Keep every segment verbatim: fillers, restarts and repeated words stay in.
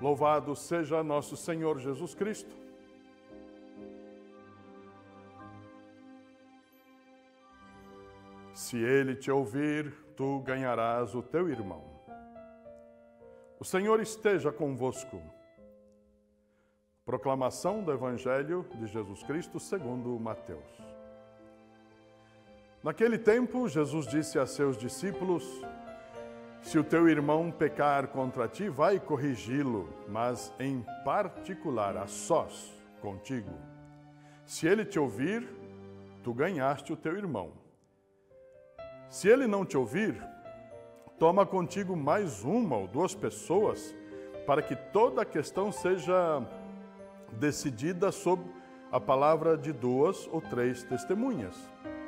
Louvado seja nosso Senhor Jesus Cristo. Se ele te ouvir, tu ganharás o teu irmão. O Senhor esteja convosco. Proclamação do Evangelho de Jesus Cristo segundo Mateus. Naquele tempo, Jesus disse a seus discípulos: se o teu irmão pecar contra ti, vai corrigi-lo, mas em particular, a sós, contigo. Se ele te ouvir, tu ganhaste o teu irmão. Se ele não te ouvir, toma contigo mais uma ou duas pessoas, para que toda a questão seja decidida sob a palavra de duas ou três testemunhas.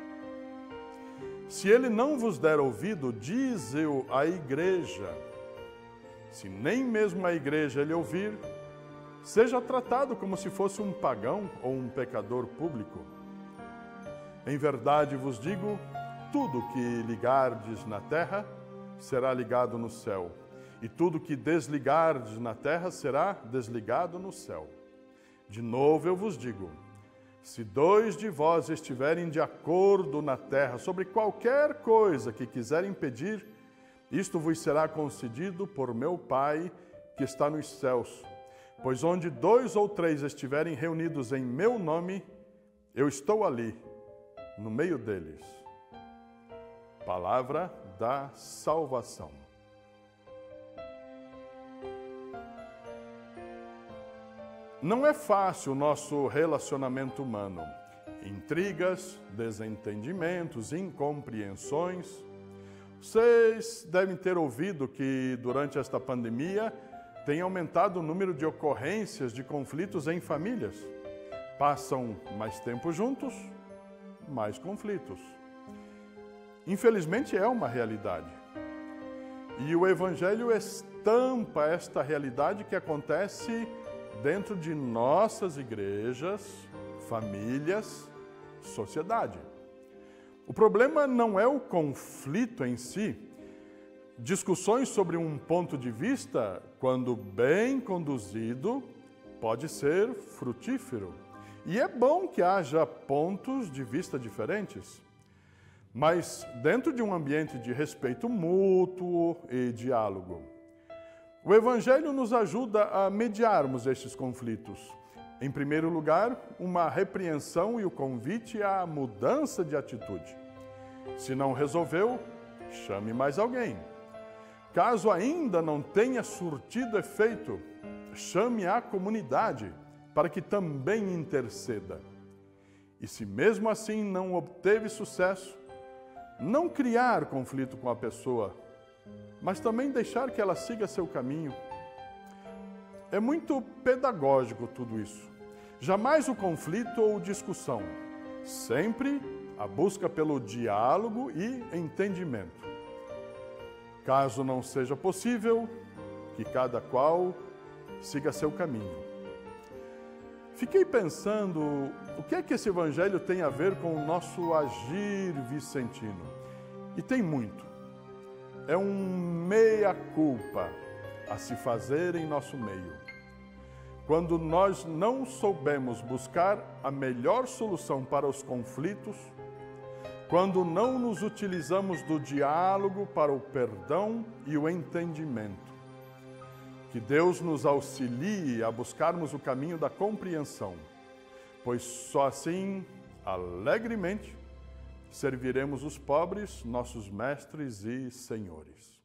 Se ele não vos der ouvido, dize-o à igreja. Se nem mesmo a igreja ele ouvir, seja tratado como se fosse um pagão ou um pecador público. Em verdade vos digo, tudo que ligardes na terra será ligado no céu, e tudo que desligardes na terra será desligado no céu. De novo eu vos digo, se dois de vós estiverem de acordo na terra sobre qualquer coisa que quiserem pedir, isto vos será concedido por meu Pai que está nos céus. Pois onde dois ou três estiverem reunidos em meu nome, eu estou ali, no meio deles. Palavra da salvação. Não é fácil o nosso relacionamento humano. Intrigas, desentendimentos, incompreensões. Vocês devem ter ouvido que durante esta pandemia tem aumentado o número de ocorrências de conflitos em famílias. Passam mais tempo juntos, mais conflitos. Infelizmente é uma realidade. E o Evangelho estampa esta realidade que acontece dentro de nossas igrejas, famílias, sociedade. O problema não é o conflito em si. Discussões sobre um ponto de vista, quando bem conduzido, pode ser frutífero. E é bom que haja pontos de vista diferentes. Mas dentro de um ambiente de respeito mútuo e diálogo. O Evangelho nos ajuda a mediarmos estes conflitos. Em primeiro lugar, uma repreensão e o convite à mudança de atitude. Se não resolveu, chame mais alguém. Caso ainda não tenha surtido efeito, chame a comunidade para que também interceda. E se mesmo assim não obteve sucesso, não criar conflito com a pessoa, mas também deixar que ela siga seu caminho. É muito pedagógico tudo isso. Jamais o conflito ou discussão. Sempre a busca pelo diálogo e entendimento. Caso não seja possível, que cada qual siga seu caminho. Fiquei pensando, o que é que esse Evangelho tem a ver com o nosso agir vicentino? E tem muito. É um meia-culpa a se fazer em nosso meio. Quando nós não soubemos buscar a melhor solução para os conflitos, quando não nos utilizamos do diálogo para o perdão e o entendimento. Que Deus nos auxilie a buscarmos o caminho da compreensão, pois só assim, alegremente, serviremos os pobres, nossos mestres e senhores.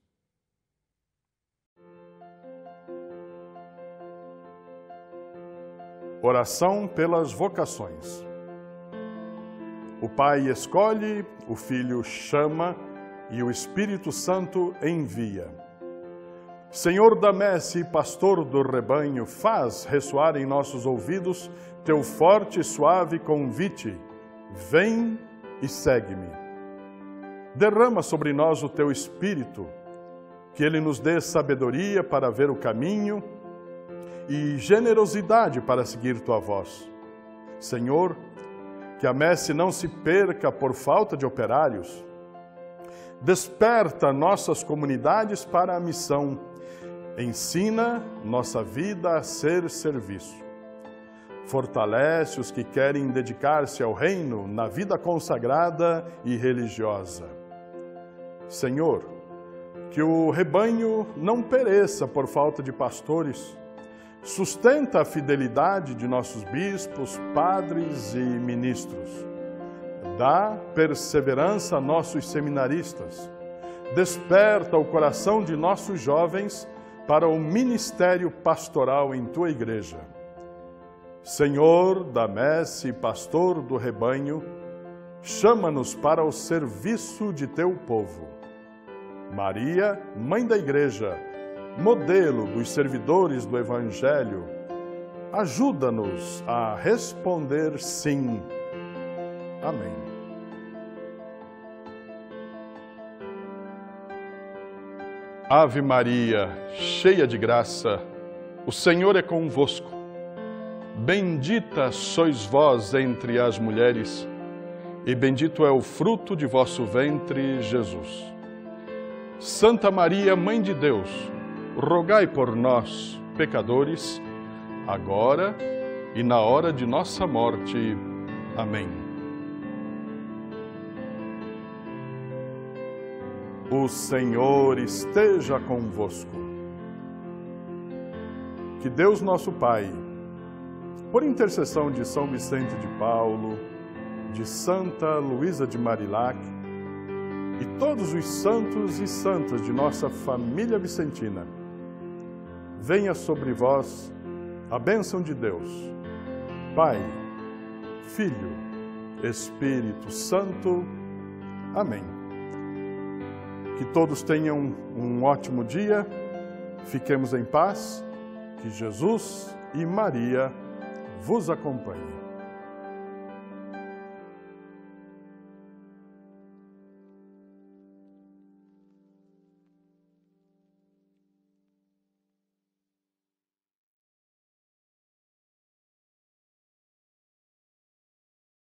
Oração pelas vocações. O Pai escolhe, o Filho chama e o Espírito Santo envia. Senhor da messe e pastor do rebanho, faz ressoar em nossos ouvidos teu forte e suave convite. Vem e segue-me. Derrama sobre nós o teu Espírito, que ele nos dê sabedoria para ver o caminho e generosidade para seguir tua voz. Senhor, que a messe não se perca por falta de operários. Desperta nossas comunidades para a missão Ensina nossa vida a ser serviço. Fortalece os que querem dedicar-se ao reino na vida consagrada e religiosa. Senhor, que o rebanho não pereça por falta de pastores. Sustenta a fidelidade de nossos bispos, padres e ministros. Dá perseverança a nossos seminaristas. Desperta o coração de nossos jovens para o ministério pastoral em Tua Igreja. Senhor da messe e pastor do rebanho, chama-nos para o serviço de Teu povo. Maria, Mãe da Igreja, modelo dos servidores do Evangelho, ajuda-nos a responder sim. Amém. Ave Maria, cheia de graça, o Senhor é convosco. Bendita sois vós entre as mulheres, e bendito é o fruto de vosso ventre, Jesus. Santa Maria, Mãe de Deus, rogai por nós, pecadores, agora e na hora de nossa morte. Amém. O Senhor esteja convosco. Que Deus nosso Pai, por intercessão de São Vicente de Paulo, de Santa Luísa de Marilac e todos os santos e santas de nossa família vicentina, venha sobre vós a bênção de Deus, Pai, Filho, Espírito Santo. Amém. Que todos tenham um ótimo dia, fiquemos em paz, que Jesus e Maria vos acompanhem.